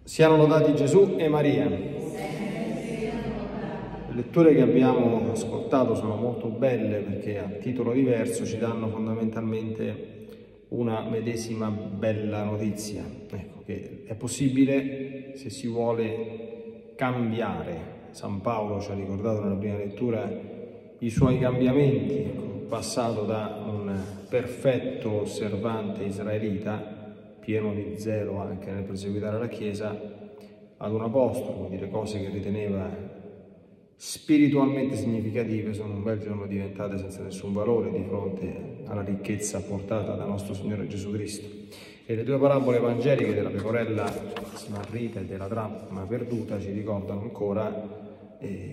Siano lodati Gesù e Maria. Le letture che abbiamo ascoltato sono molto belle perché a titolo diverso ci danno fondamentalmente una medesima bella notizia. Ecco, che è possibile, se si vuole, cambiare. San Paolo ci ha ricordato nella prima lettura i suoi cambiamenti, passato da un perfetto osservante israelita, pieno di zelo anche nel perseguitare la Chiesa, ad un apostolo, vuol dire cose che riteneva spiritualmente significative, sono un bel giorno diventate senza nessun valore di fronte alla ricchezza portata da nostro Signore Gesù Cristo. E le due parabole evangeliche della pecorella smarrita e della dracma perduta ci ricordano ancora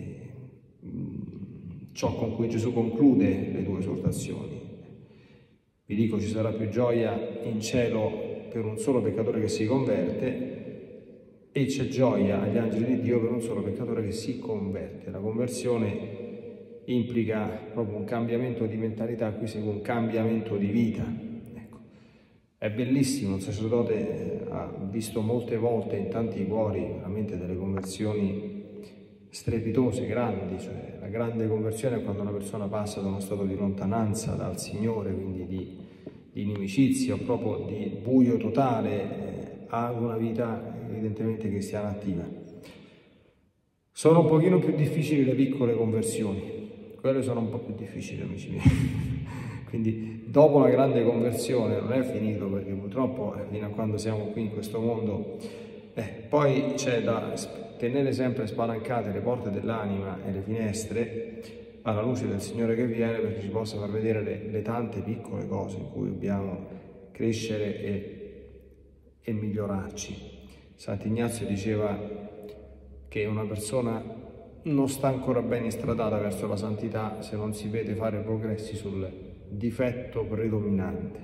ciò con cui Gesù conclude le due esortazioni. Vi dico, ci sarà più gioia in cielo per un solo peccatore che si converte e c'è gioia agli angeli di Dio per un solo peccatore che si converte. La conversione implica proprio un cambiamento di mentalità, qui segue un cambiamento di vita. Ecco. È bellissimo, un sacerdote ha visto molte volte in tanti cuori veramente delle conversioni strepitose, grandi, cioè la grande conversione è quando una persona passa da uno stato di lontananza dal Signore, quindi di inimicizia o proprio di buio totale, a una vita evidentemente cristiana attiva. Sono un pochino più difficili le piccole conversioni, quelle sono un po' più difficili, amici miei. Quindi dopo la grande conversione non è finito, perché purtroppo fino a quando siamo qui in questo mondo poi c'è da tenere sempre spalancate le porte dell'anima e le finestre alla luce del Signore che viene, perché ci possa far vedere le tante piccole cose in cui dobbiamo crescere e migliorarci. Sant'Ignazio diceva che una persona non sta ancora ben instradata verso la santità se non si vede fare progressi sul difetto predominante.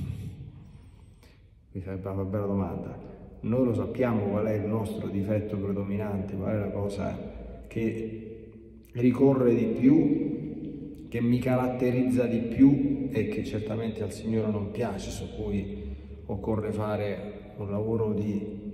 Mi sarebbe una bella domanda. Noi lo sappiamo qual è il nostro difetto predominante, qual è la cosa che ricorre di più, che mi caratterizza di più e che certamente al Signore non piace, su cui occorre fare un lavoro di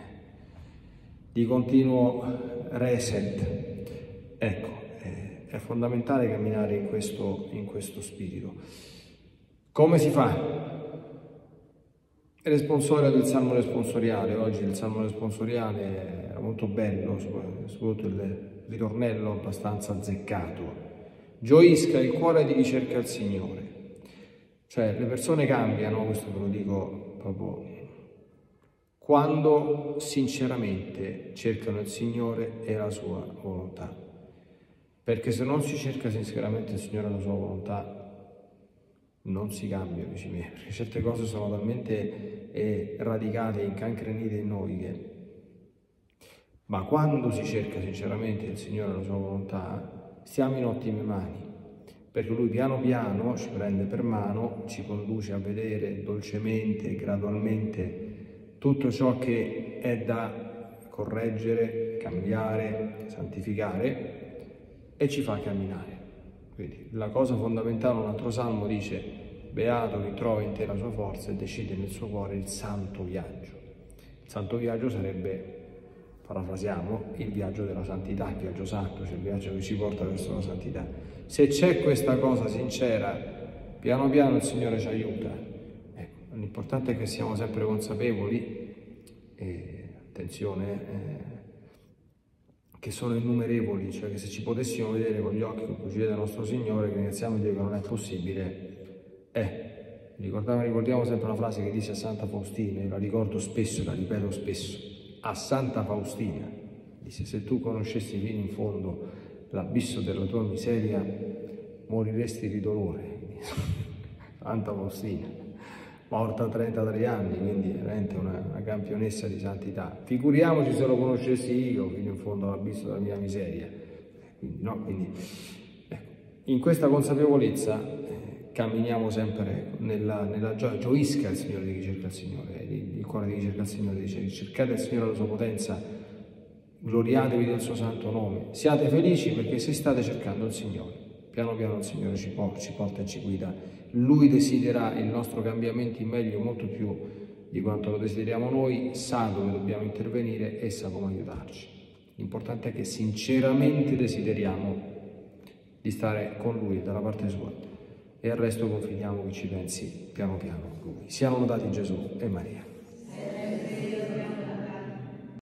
continuo reset. Ecco, è fondamentale camminare in questo spirito. Come si fa? Responsorio del Salmo responsoriale. Oggi il Salmo responsoriale era molto bello, soprattutto il ritornello abbastanza azzeccato. Gioisca il cuore di chi cerca il Signore. Cioè, le persone cambiano, questo ve lo dico proprio, quando sinceramente cercano il Signore e la sua volontà. Perché se non si cerca sinceramente il Signore e la sua volontà, non si cambia, amici miei, perché certe cose sono talmente radicate e incancrenite in noi che... Ma quando si cerca sinceramente il Signore e la sua volontà, stiamo in ottime mani, perché Lui piano piano ci prende per mano, ci conduce a vedere dolcemente, gradualmente tutto ciò che è da correggere, cambiare, santificare e ci fa camminare. Quindi la cosa fondamentale, un altro salmo dice: beato chi trova in te la sua forza e decide nel suo cuore il santo viaggio. Il santo viaggio sarebbe, parafrasiamo, il viaggio della santità, il viaggio santo, cioè il viaggio che ci porta verso la santità. Se c'è questa cosa sincera, piano piano il Signore ci aiuta. Ecco, l'importante è che siamo sempre consapevoli, e attenzione, che sono innumerevoli, cioè che se ci potessimo vedere con gli occhi con cui ci vede il nostro Signore, che iniziamo a dire che non è possibile, ricordiamo sempre una frase che dice a Santa Faustina, io la ricordo spesso, la ripeto spesso, a Santa Faustina, dice: se tu conoscessi fino in fondo l'abisso della tua miseria, moriresti di dolore. Santa Faustina, morta a 33 anni, quindi veramente una campionessa di santità. Figuriamoci se lo conoscessi io fino in fondo all'abisso della mia miseria. Quindi in questa consapevolezza camminiamo sempre nella gioia. Gioisca il Signore di chi cerca il Signore, il cuore di chi cerca il Signore dice: cercate il Signore alla sua potenza, gloriatevi del suo santo nome, siate felici perché se state cercando il Signore, piano piano il Signore ci porta e ci guida. Lui desidera il nostro cambiamento in meglio molto più di quanto lo desideriamo noi, sa dove dobbiamo intervenire e sa come aiutarci. L'importante è che sinceramente desideriamo di stare con Lui, dalla parte sua, e al resto confidiamo che ci pensi piano piano Lui. Siano lodati Gesù e Maria.